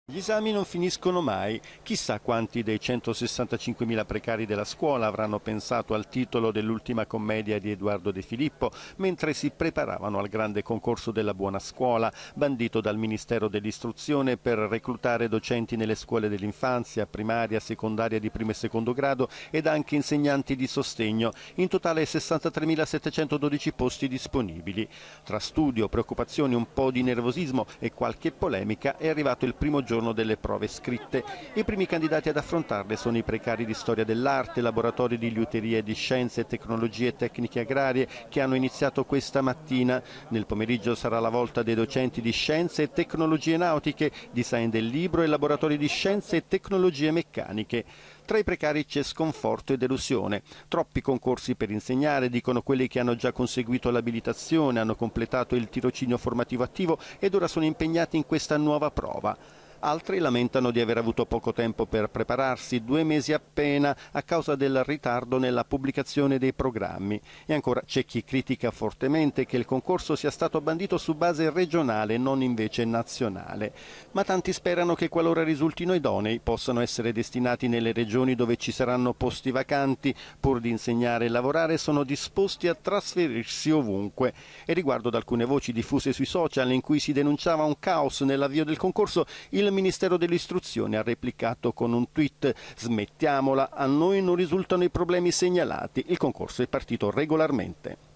Gli esami non finiscono mai. Chissà quanti dei 165.000 precari della scuola avranno pensato al titolo dell'ultima commedia di Edoardo De Filippo mentre si preparavano al grande concorso della buona scuola, bandito dal Ministero dell'Istruzione per reclutare docenti nelle scuole dell'infanzia, primaria, secondaria di primo e secondo grado ed anche insegnanti di sostegno. In totale 63.712 posti disponibili. Tra studio, preoccupazioni, un po' di nervosismo e qualche polemica è arrivato il primo giorno delle prove scritte. I primi candidati ad affrontarle sono i precari di storia dell'arte, laboratori di liuteria e di scienze, tecnologie e tecniche agrarie che hanno iniziato questa mattina. Nel pomeriggio sarà la volta dei docenti di scienze e tecnologie nautiche, design del libro e laboratori di scienze e tecnologie meccaniche. Tra i precari c'è sconforto e delusione. Troppi concorsi per insegnare, dicono quelli che hanno già conseguito l'abilitazione, hanno completato il tirocinio formativo attivo ed ora sono impegnati in questa nuova prova. Altri lamentano di aver avuto poco tempo per prepararsi, 2 mesi appena, a causa del ritardo nella pubblicazione dei programmi. E ancora c'è chi critica fortemente che il concorso sia stato bandito su base regionale, non invece nazionale. Ma tanti sperano che qualora risultino idonei possano essere destinati nelle regioni dove ci saranno posti vacanti. Pur di insegnare e lavorare sono disposti a trasferirsi ovunque. E riguardo ad alcune voci diffuse sui social in cui si denunciava un caos nell'avvio del concorso, il Ministero dell'Istruzione ha replicato con un tweet: smettiamola, a noi non risultano i problemi segnalati, il concorso è partito regolarmente.